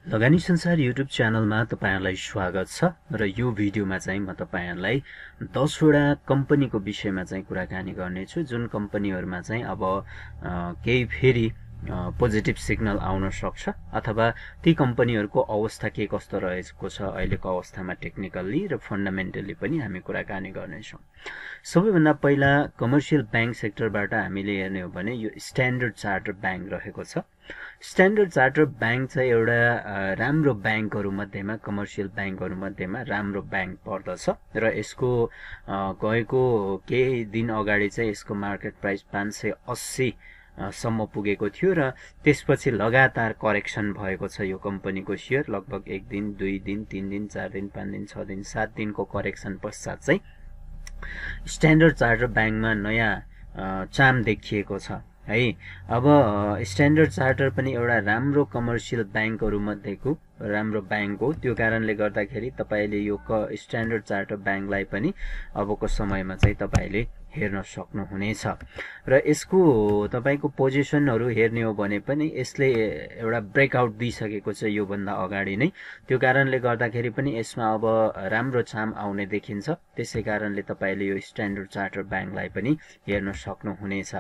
लगानी संसार युट्युब च्यानलमा तपाईहरुलाई स्वागत छ र यो भिडियोमा चाहिँ म तपाईहरुलाई 10 वटा कम्पनीको विषयमा चाहिँ कुराकानी गर्नेछु जुन कम्पनीहरुमा चाहिँ अब केही फेरि पोजिटिभ सिग्नल आउन सक्छ अथवा ती कम्पनीहरुको अवस्था के कस्तो रहेको छ अहिलेको अवस्थामा टेक्निकली र फन्डामेन्टली पनि हामी कुराकानी गर्नेछौं। सबैभन्दा पहिला कमर्शियल बैंक सेक्टरबाट हामीले हेर्ने हो भने यो स्ट्यान्डर्ड चार्टर बैंक रहेको छ। स्ट्यान्डर्ड चार्टर बैंक चाहिँ एउटा राम्रो बैंकहरु मध्येमा कमर्शियल बैंकहरु मध्येमा राम्रो बैंक पर्दछ र यसको गएको केही दिन अगाडि चाहिँ यसको मार्केट प्राइस 580 सम्म पुगेको थियो र त्यसपछि लगातार करेक्सन भएको छ। यो कम्पनीको शेयर लगभग 1 दिन 2 दिन 3 दिन 4 दिन 5 दिन 6 दिन 7 दिनको करेक्सन पश्चात चाहिँ स्ट्यान्डर्ड चार्टर बैंकमा नयाँ चाम देखिएको छ है। अब स्ट्यान्डर्ड चार्टर पनि एउटा राम्रो कमर्शियल बैंकहरु मध्येको राम्रो बैंक हो। त्यो कारणले गर्दाखेरि तपाईले यो स्ट्यान्डर्ड चार्टर बैंकलाई पनि अबको समयमा चाहिँ तपाईले हेर्न सक्नुहुनेछ र यसको तपाईको पोजिसनहरु हेर्ने हो भने पनि यसले एउटा ब्रेकआउट दिइसकेको छ यो भन्दा अगाडि नै। त्यो कारणले गर्दाखेरि पनि यसमा अब राम्रो चाम आउने देखिन्छ। त्यसैकारणले तपाईले यो स्ट्यान्डर्ड चार्टर बैंकलाई पनि हेर्न सक्नुहुनेछ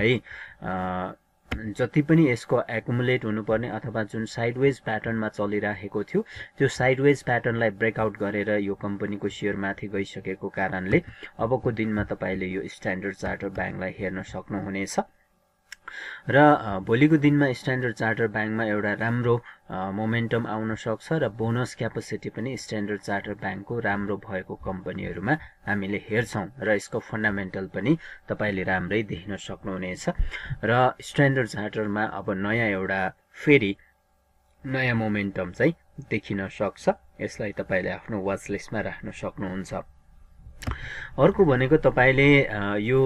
है। जति पनि यसको एकुमुलेट हुनुपर्ने अथवा जुन साइडवेज प्याटर्नमा चलिरहेको थियो त्यो साइडवेज प्याटर्नलाई ब्रेकआउट गरेर यो कम्पनीको शेयर माथि गइसकेको कारणले अबको दिनमा तपाईले यो स्ट्यान्डर्ड चार्टर बैंकलाई हेर्न सक्नुहुनेछ र भोलिको दिनमा स्ट्यान्डर्ड चार्टर बैंकमा एउटा राम्रो मोमेन्टम आउन सक्छ र बोनस क्यापेसिटी पनि स्ट्यान्डर्ड चार्टर बैंकको राम्रो भएको कम्पनीहरुमा हामीले हेर्छौं र यसको फन्डामेन्टल पनि तपाईले राम्रै देख्न सक्नुहुनेछ र स्ट्यान्डर्ड चार्टरमा अब नयाँ एउटा फेरि नयाँ मोमेन्टम चाहिँ देखिन सक्छ। यसलाई तपाईले आफ्नो वाच लिस्टमा राख्न सक्नुहुन्छ। अर्को भनेको तपाईले यो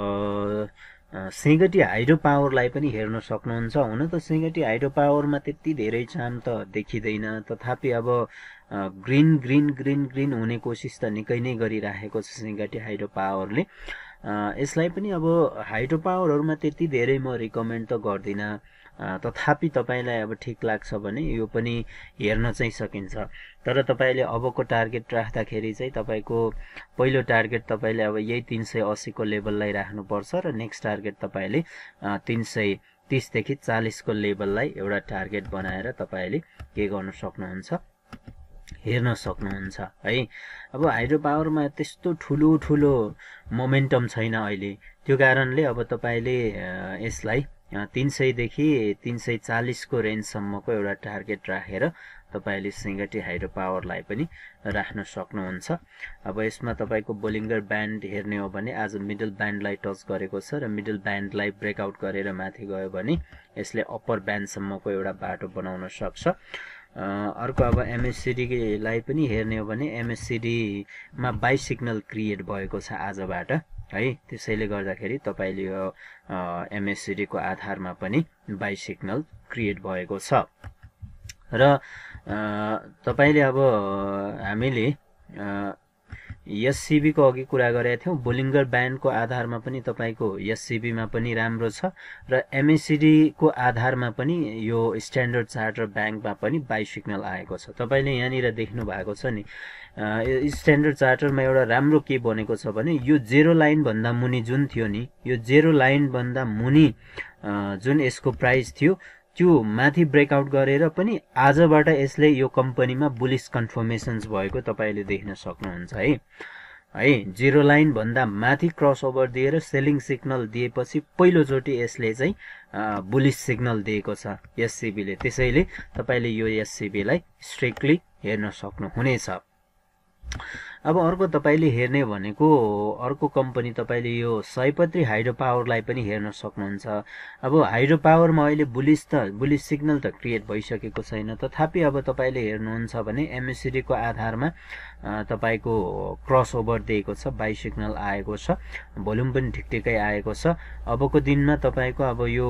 सिंगटी हाइड्रो पावरलाई पनि हेर्न सक्नुहुन्छ। हुन त सिंगटी हाइड्रो पावरमा त्यति धेरै चाम त देखिदैन, तथापि अब ग्रीन ग्रीन ग्रीन ग्रीन हुने कोसिस त निकै नै गरिरहेको छ सिंगटी हाइड्रो पावरले। यसलाई पनि अब हाइड्रो पावरहरुमा त्यति धेरै म रिकमेन्ड त गर्दिन, तथापि तपाईलाई अब ठीक लाग्छ भने यो पनि हेर्न चाहिँ सकिन्छ। तर तपाईले अबको टार्गेट राख्दाखेरि चाहिँ तपाईको पहिलो टार्गेट तपाईले अब यही 380 को लेभललाई राख्नुपर्छ र नेक्स्ट टार्गेट तपाईले 330 देखि 40 को लेभललाई एउटा टार्गेट बनाएर तपाईले के गर्न सक्नुहुन्छ हेर्न सक्नुहुन्छ है। अब हाइड्रो पावरमा त्यस्तो ठुलो मोमेन्टम छैन अहिले, त्यो कारणले अब तपाईले यसलाई 300 देखि 340 को रेन्ज सम्मको एउटा टार्गेट राखेर तपाईले सिंगटी हाइड्रो पावरलाई पनि राख्न सक्नुहुन्छ। अब यसमा तपाईको बोलिङ्गर ब्यान्ड हेर्ने हो भने आज मिडल ब्यान्डलाई टच गरेको छ र मिडल ब्यान्डलाई ब्रेकआउट गरेर माथि गयो भने यसले अप्पर ब्यान्ड सम्मको एउटा बाटो बनाउन सक्छ। अर्को अब एमएससीडी लाई पनि हेर्ने हो भने एमएससीडी मा बाइ सिग्नल क्रिएट भएको छ आजबाट है। त्यसैले गर्दाखेरि तपाईले यो एमएससीडी को आधारमा पनि बाइ सिग्नल क्रिएट भएको छ र तपाईले अब हामीले एससीबी को अघि कुरा गरेका थियौं। बोलिङ्गर ब्यान्ड को आधारमा पनि तपाईको एससीबी मा पनि राम्रो छ र एमएससीडी को आधारमा पनि यो स्ट्यान्डर्ड चार्टर बैंकमा पनि बाइ सिग्नल आएको छ। तपाईले यहाँनिर देख्नु भएको छ नि, स्ट्यान्डर्ड चार्टरमा एउटा राम्रो के बनेको छ भने यो जेरो लाइन भन्दा मुनि जुन थियो नि, यो जेरो लाइन भन्दा मुनि जुन यसको प्राइस थियो त्यो माथि ब्रेकआउट गरेर पनि आजबाट यसले यो कम्पनीमा बुलिश कन्फर्मेशन्स भएको तपाईले देख्न सक्नुहुन्छ है। जेरो लाइन भन्दा माथि क्रसओभर दिएर सेलिङ सिग्नल दिएपछि पहिलो चोटी यसले चाहिँ बुलिश सिग्नल दिएको छ एससीबी ले। त्यसैले तपाईले यो एससीबी लाई स्ट्रिक्टली हेर्न सक्नुहुनेछ। अब अर्को तपाईले हेर्ने भनेको अर्को कम्पनी तपाईले यो सयपत्री हाइड्रो पावरलाई पनि हेर्न सक्नुहुन्छ। अब हाइड्रो पावरमा अहिले बुलिश सिग्नल त क्रिएट भइसकेको छैन, तथापि अब तपाईले हेर्नुहुन्छ भने एमएससीडी को आधारमा तपाईको क्रसओभर दिएको छ, बाइ सिग्नल आएको छ, भोल्युम पनि ठिकठिकै आएको छ। अबको दिनमा तपाईको अब यो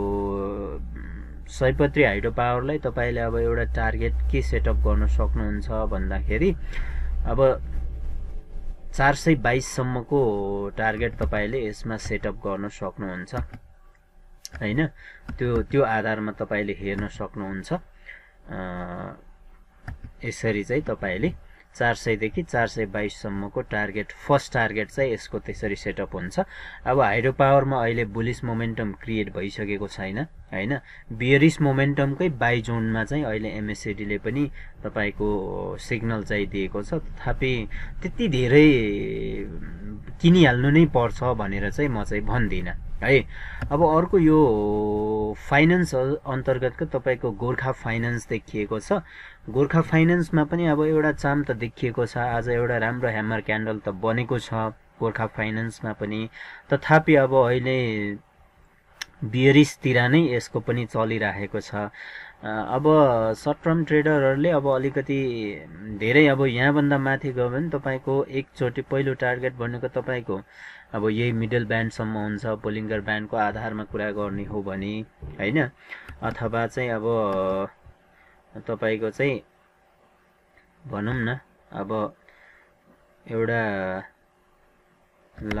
सयपत्री हाइड्रो पावरलाई तपाईले अब एउटा टार्गेट के सेटअप गर्न सक्नुहुन्छ भन्दाखेरि अब 422 सम्मको टार्गेट तपाईले यसमा सेटअप गर्न सक्नुहुन्छ हैन। त्यो आधारमा तपाईले हेर्न सक्नुहुन्छ। यसरी चाहिँ तपाईले 400 देखि 422 सम्मको टार्गेट फर्स्ट टार्गेट चाहिँ यसको त्यसरी सेटअप हुन्छ। अब हाइड्रो पावरमा अहिले बुलिश मोमेन्टम क्रिएट भइसकेको छैन हैन, बियरिश मोमेन्टमकै बाई जोनमा चाहिँ अहिले एमएससीडी ले पनि तपाईको सिग्नल चाहिँ दिएको छ। तथापि त्यति धेरै किनिहाल्नु नै पर्छ भनेर चाहिँ म चाहिँ भन्दिन है। अब अर्को यो फाइनान्स अन्तर्गतको तपाईको गोर्खा फाइनान्स देखिएको छ। गोर्खा फाइनान्समा पनि अब एउटा चाम त देखिएको छ, आज एउटा राम्रो ह्यामर क्यान्डल त बनेको छ गोर्खा फाइनान्समा पनि। तथापि अब अहिले बियरिश तिर नै यसको पनि चलिरहेको छ। अब सर्ट टर्म ट्रेडरहरूले अब अलिकति धेरै अब यहाँभन्दा माथि गयो भने तपाईको एकचोटि पहिलो टार्गेट भनेको तपाईको अब यही मिडल ब्यान्डसम्म हुन्छ, बोलिङ्गर ब्यान्डको आधारमा कुरा गर्ने हो भने हैन, अथवा चाहिँ अब तपाईको चाहिँ भनौं न अब एउटा ल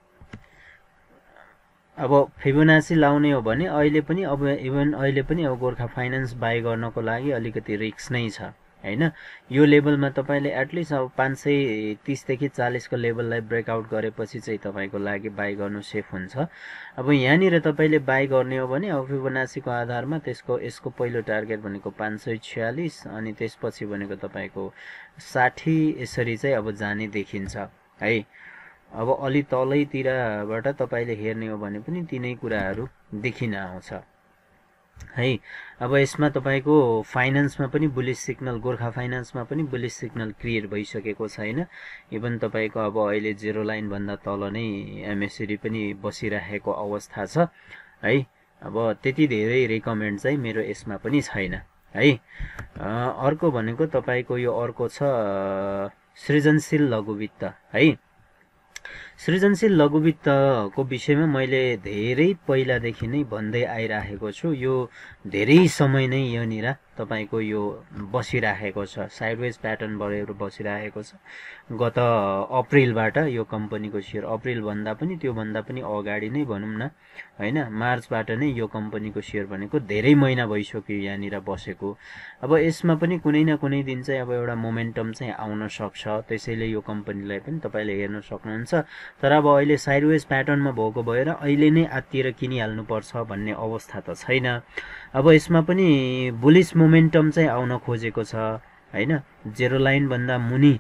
अब फिबोनाची लाउने हो भने अहिले पनि अब इभन अहिले पनि अब गोर्खा फाइनान्स बाई गर्नको लागि अलिकति रिस्क नै छ हैन। यो लेभलमा तपाईले एटलिस्ट अब 530 देखि 40 को लेभललाई ब्रेकआउट गरेपछि चाहिँ तपाईको लागि बाई गर्नु सेफ हुन्छ। अब यहाँनिर तपाईले बाई गर्ने हो भने अब फिबोनाचीको आधारमा यसको पहिलो टार्गेट भनेको 546 अनि त्यसपछि भनेको तपाईको 60 यसरी चाहिँ अब जाने देखिन्छ है। अब अलि तलैतिरबाट तपाईले हेर्ने हो भने पनि तिनै कुराहरू देखिन आउँछ है। अब यसमा तपाईको फाइनान्समा पनि बुलिश सिग्नल, गोर्खा फाइनान्समा पनि बुलिश सिग्नल क्रिएट भइसकेको छैन। इभन तपाईको अब अहिले जेरो लाइन भन्दा तल नै एमएससीडी पनि बसिरहेको अवस्था छ है। अब त्यति धेरै रिकमेन्ड चाहिँ मेरो यसमा पनि छैन है। अर्को भनेको तपाईको यो अर्को छ सृजनशील लघुवित्त है। सृजनशील लघुवित्तको विषयमा मैले धेरै पहिलादेखि नै भन्दै आइरहेको छु। यो धेरै समय नै यहाँनिर तपाईको यो बसिरहेको छ, साइडवेज प्याटर्न भएर बसिरहेको छ। गत अप्रिलबाट यो कम्पनीको शेयर, अप्रिल भन्दा पनि त्यो भन्दा पनि अगाडि नै भनौं न हैन, मार्चबाट नै यो कम्पनीको शेयर भनेको धेरै महिना भइसक्यो यहाँनिर बसेको। अब यसमा पनि कुनै न कुनै दिन चाहिँ अब एउटा मोमेन्टम चाहिँ आउन सक्छ, त्यसैले यो कम्पनीलाई पनि तपाईले हेर्न सक्नुहुन्छ। तर अब अहिले साइडवेज प्याटर्नमा भएको भएर अहिले नै आत्तिएर किनिहाल्नु पर्छ भन्ने अवस्था त छैन। अब यसमा पनि बुलिश मोमेन्टम चाहिँ आउन खोजेको छ हैन। जेरो लाइन भन्दा मुनि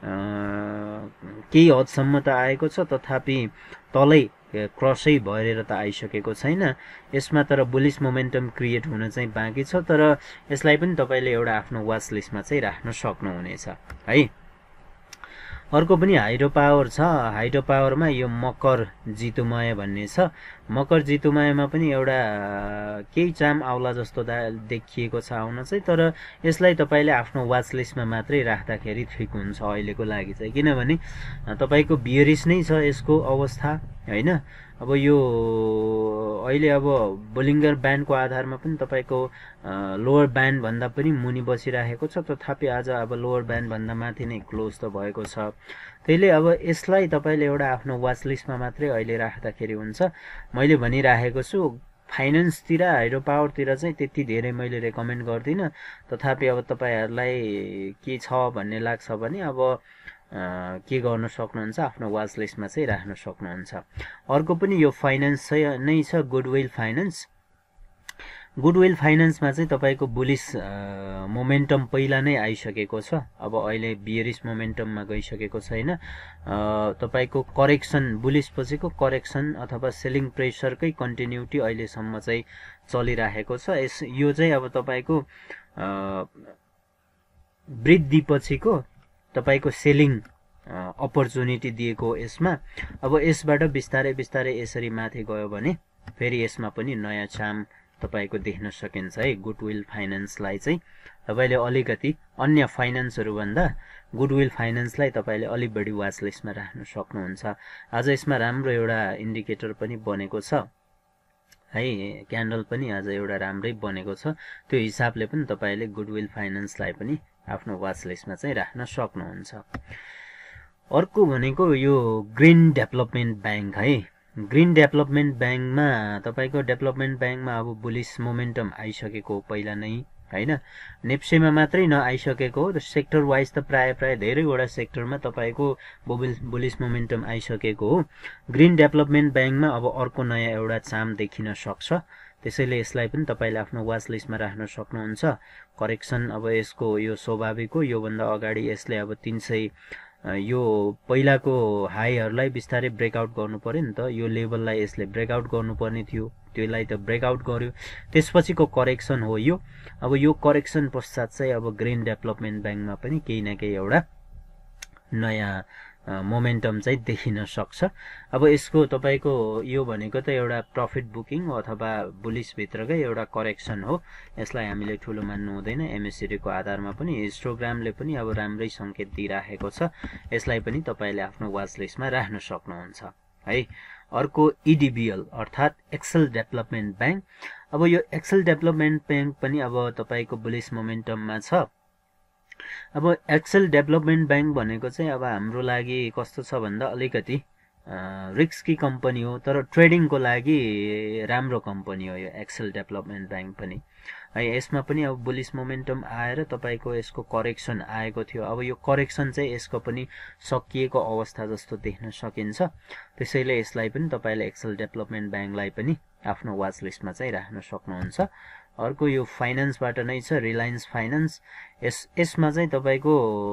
केही हदसम्म त आएको छ, तथापि तलै क्रसै भएर त आइसकेको छैन यसमा। तर बुलिश मोमेन्टम क्रिएट हुन चाहिँ बाँकी छ, तर यसलाई पनि तपाईले एउटा आफ्नो वाच लिस्टमा चाहिँ राख्न सक्नुहुनेछ है। अर्को पनि हाइड्रो पावर छ। हाइड्रो पावरमा यो मकर जितुमय भन्ने छ। मकर जितुमयमा पनि एउटा केही चाम आउला जस्तो देखिएको छ आउन चाहिँ, तर यसलाई तपाईले आफ्नो वाच लिस्टमा मात्रै राख्दाखेरि ठिक हुन्छ अहिलेको लागि चाहिँ, किनभने तपाईको बियरिश नै छ यसको अवस्था हैन। अब यो अहिले अब बोलिङ्गर ब्यान्डको आधारमा पनि तपाईको लोअर ब्यान्ड भन्दा पनि मुनि बसिरहेको छ, तथापि आज अब लोअर ब्यान्ड भन्दा माथि नै क्लोज त भएको छ। त्यसले अब यसलाई तपाईले एउटा आफ्नो वाच लिस्टमा मात्रै अहिले राख्दाखेरि हुन्छ। मैले भनिरहेको छु फाइनान्सतिर, हाइड्रो पावरतिर चाहिँ त्यति धेरै मैले रेकमेन्ड गर्दिन। तथापि अब तपाईहरुलाई के छ भन्ने लाग्छ भने अब के गर्न सक्नुहुन्छ, आफ्नो वाच लिस्टमा चाहिँ राख्न सक्नुहुन्छ। अर्को पनि यो फाइनान्स नै छ, गुडविल फाइनान्स। गुडविल फाइनान्समा चाहिँ तपाईको बुलिश मोमेन्टम पहिला नै आइसकेको छ। अब अहिले बियरिश मोमेन्टममा गइसकेको छैन। तपाईको करेक्सन, बुलिश पछिको करेक्सन अथवा सेलिङ प्रेसरकै कन्टिन्युटी अहिलेसम्म चाहिँ चलिरहेको छ। यो चाहिँ अब तपाईको वृद्धि पछिको तपाईको सेलिङ अपर्चुनिटी दिएको यसमा। अब यसबाट बिस्तारै बिस्तारै यसरी माथि गयो भने फेरि यसमा पनि नयाँ चाम तपाईको देख्न सकिन्छ है। गुडविल फाइनान्सलाई चाहिँ तपाईले अलिकति अन्य फाइनान्सहरु भन्दा गुडविल फाइनान्सलाई तपाईले अलि बढी वाच लिस्टमा राख्न सक्नुहुन्छ। आज यसमा राम्रो एउटा इन्डिकेटर पनि बनेको छ है, क्यान्डल पनि आज एउटा राम्रै बनेको छ। त्यो हिसाबले पनि तपाईले गुडविल फाइनान्सलाई पनि आफ्नो वाच लिस्टमा चाहिँ राख्न सक्नुहुन्छ। अर्को भनेको यो ग्रीन डेभलपमेन्ट बैंक है। ग्रीन डेभलपमेन्ट बैंकमा तपाईको डेभलपमेन्ट बैंकमा अब बुलिश मोमेन्टम आइसकेको पहिला नै हैन। नेप्सेमा मात्रै नआइसकेको हो, सेक्टर वाइज त प्राय धेरैवटा सेक्टरमा तपाईको बुलिस मोमेन्टम आइसकेको हो। ग्रीन डेभलपमेन्ट बैंकमा अब अर्को नयाँ एउटा चाम देखिन सक्छ, त्यसैले यसलाई पनि तपाईले आफ्नो वाच लिस्टमा राख्न सक्नुहुन्छ। करेक्सन अब यसको यो स्वाभाविक हो, यो भन्दा अगाडि यसले अब 300 यो पहिलाको हाईहरुलाई बिस्तारै ब्रेकआउट गर्नु पर्यो नि त, यो लेभललाई यसले ब्रेकआउट गर्नुपर्ने थियो, त्यसलाई त ब्रेकआउट गर्यो, त्यसपछिको करेक्सन हो यो। अब यो करेक्सन पश्चात चाहिँ अब ग्रीन डेभलपमेन्ट बैंकमा पनि केही न केही एउटा नयाँ मोमेन्टम चाहिँ देखिन सक्छ। अब यसको तपाईको यो भनेको त एउटा प्रॉफिट बुकिङ अथवा बुलिस भित्रकै एउटा करेक्सन हो, यसलाई हामीले ठूलो मान्नु हुँदैन। एमएससीडी को आधारमा पनि हिस्टोग्रामले पनि अब राम्रै संकेत दिइराखेको छ, यसलाई पनि तपाईले आफ्नो वाच लिस्टमा राख्न सक्नुहुन्छ है। अर्को इडीबीएल अर्थात एक्सेल डेभलपमेन्ट बैंक। अब यो एक्सेल डेभलपमेन्ट बैंक पनि अब तपाईको बुलिस मोमेन्टममा छ। अब एक्सेल डेभलपमेन्ट बैंक भनेको चाहिँ अब हाम्रो लागि कस्तो छ भन्दा अलिकति रिस्की कम्पनी हो, तर ट्रेडिङको लागि राम्रो कम्पनी हो यो एक्सेल डेभलपमेन्ट बैंक पनि है। यसमा पनि अब बुलिस मोमेन्टम आएर तपाईको यसको करेक्सन आएको थियो। अब यो करेक्सन चाहिँ यसको पनि सकिएको अवस्था जस्तो देख्न सकिन्छ, त्यसैले यसलाई पनि तपाईले एक्सेल डेभलपमेन्ट बैंकलाई पनि आफ्नो वाच लिस्टमा चाहिँ राख्न सक्नुहुन्छ। अर्को यो फाइनान्सबाट नै छ, रिलायन्स फाइनान्स। यसमा चाहिँ तपाईको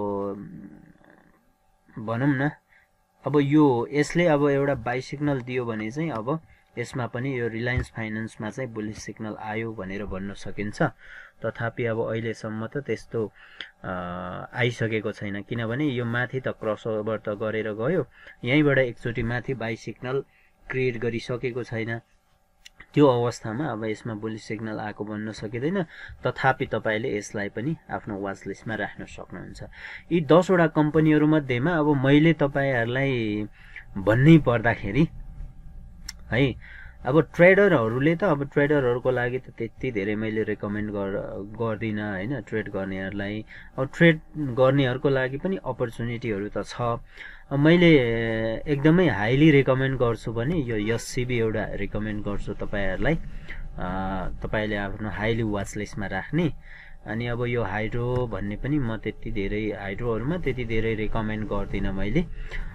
भनौं न अब यो यसले अब एउटा बाइ सिग्नल दियो भने चाहिँ अब यसमा पनि यो रिलायन्स फाइनान्समा चाहिँ बुलिस सिग्नल आयो भनेर भन्न सकिन्छ। तथापि अब अहिलेसम्म त त्यस्तो आइसकेको छैन, किनभने यो माथि त क्रसओभर त गरेर गयो, यहीँबाट एकचोटि माथि बाइ सिग्नल क्रिएट गरिसकेको छैन, त्यो अवस्थामा अब यसमा बुलिस सिग्नल आएको भन्न सकिँदैन। तथापि तपाईले यसलाई पनि आफ्नो वाच लिस्टमा राख्न सक्नुहुन्छ। यी 10 वटा कम्पनीहरु मध्येमा अब मैले तपाईहरुलाई भन्नै पर्दाखेरि है, अब ट्रेडरहरुले त अब ट्रेडरहरुको लागि त त्यति धेरै मैले रेकमेन्ड गर्दिन हैन। ट्रेड गर्नेहरुलाई अब ट्रेड गर्नेहरुको लागि पनि अपर्चुनिटीहरु त छ। मैले एकदमै हाईली रेकमेन्ड गर्छु भने यो एससीबी एउटा रेकमेन्ड गर्छु तपाईहरुलाई, तपाईले आफ्नो हाईली वाच लिस्टमा राख्ने। अनि अब यो हाइड्रो भन्ने पनि म त्यति धेरै हाइड्रोहरुमा त्यति धेरै रेकमेन्ड गर्दिन मैले।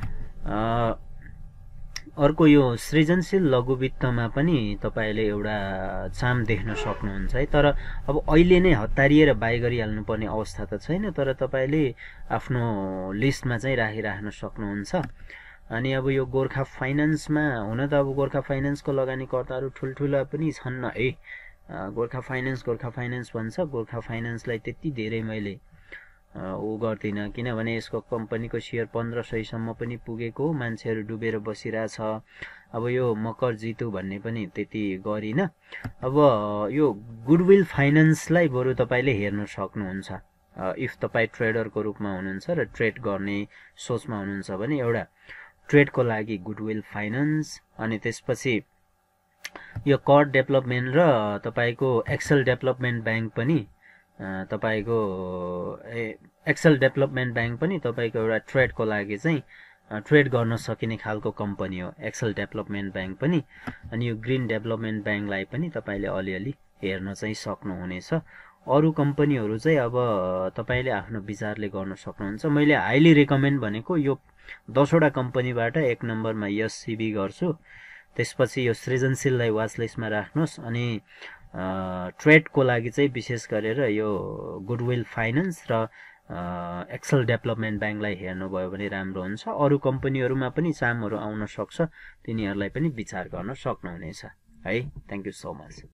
अर्को यो सृजनशील लघु वित्तमा पनि तपाईले एउटा चाम देख्न सक्नुहुन्छ है, तर अब अहिले नै हतारिएर बाइ गरिहाल्नु पर्ने अवस्था त छैन, तर तपाईले आफ्नो लिस्टमा चाहिँ राखिराख्न सक्नुहुन्छ। अनि अब यो गोर्खा फाइनान्समा हुन त अब गोर्खा फाइनान्सको लगानीकर्ताहरु ठुलठुला पनि छन् है। गोर्खा फाइनान्स भन्छ, गोर्खा फाइनान्सलाई त्यति धेरै मैले गर्दिन, किनभने यसको कम्पनीको शेयर 1500 सम्म पनि पुगेको, मान्छेहरु डुबेर बसिरहेछ। अब यो मकर जितु भन्ने पनि त्यति गरिन। अब यो गुडविल फाइनान्सलाई बरु तपाईले हेर्न सक्नुहुन्छ, इफ तपाई ट्रेडरको रूपमा हुनुहुन्छ र ट्रेड गर्ने सोचमा हुनुहुन्छ भने एउटा ट्रेडको लागि गुडविल फाइनान्स। अनि त्यसपछि यो कर डेभलपमेन्ट र तपाईको एक्सेल डेभलपमेन्ट बैंक पनि तपाईको एक्सेल डेभलपमेन्ट बैंक पनि तपाईको एउटा ट्रेडको लागि चाहिँ ट्रेड गर्न सकिने खालको कम्पनी हो एक्सेल डेभलपमेन्ट बैंक पनि। अनि यो ग्रीन डेभलपमेन्ट बैंकलाई पनि तपाईले अलिअलि हेर्न चाहिँ सक्नुहुनेछ। अरु कम्पनीहरु चाहिँ अब तपाईले आफ्नो विचारले गर्न सक्नुहुन्छ। मैले हाईली रेकमेन्ड भनेको यो 10 वटा कम्पनीबाट एक नम्बरमा एससीबी गर्छु, त्यसपछि यो सृजनशीललाई वाच लिस्टमा राख्नुस्। अनि ट्रेडको लागि चाहिँ विशेष गरेर यो गुडविल फाइनान्स र एक्सेल डेभलपमेन्ट बैंकलाई हेर्नुभयो भने राम्रो हुन्छ। अरु कम्पनीहरुमा पनि चामहरु आउन सक्छ, तिनीहरुलाई पनि विचार गर्न सक्नुहुनेछ है। Thank you so much.